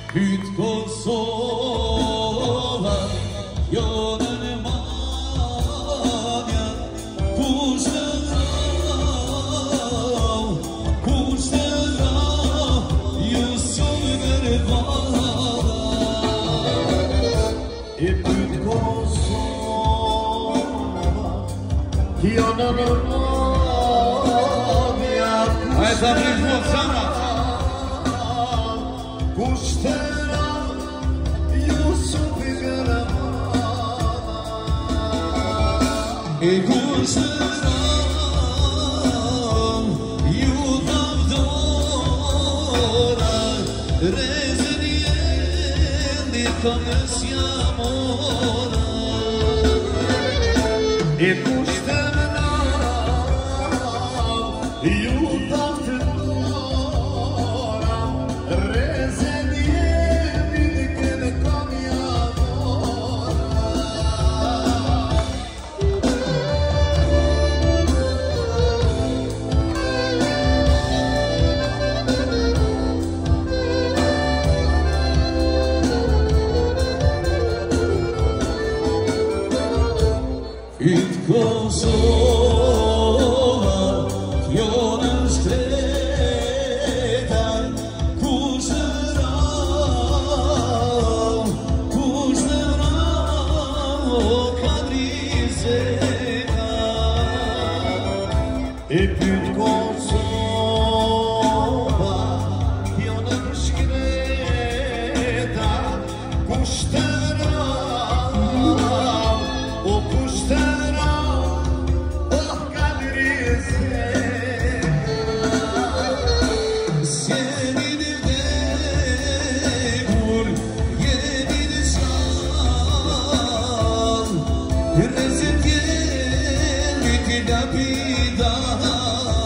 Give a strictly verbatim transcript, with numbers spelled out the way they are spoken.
Hüt Kosova, Jonen Manja, Kuštevrao, Kuštevrao, Jusuf Grbala. I Hüt Kosova, Jonen Manja, Aj za bližnju sama. Kuštevrao, Jusuf Grbala. I kuštevrao, Judav Dora, Rezen jeli kames jamora. I kuštevrao, Judav Dora, Rezen jeli kames jamora. Hüt Kosova, Jonen Stretan, Kuštevrao, Kuštevrao, Kadrizeka. I Hüt Kosova, Jonen Stretan, Kuštevrao, o Kuštevrao, o Kadrizeka. Senin devur, yemin şan, Rezet yelmik labida.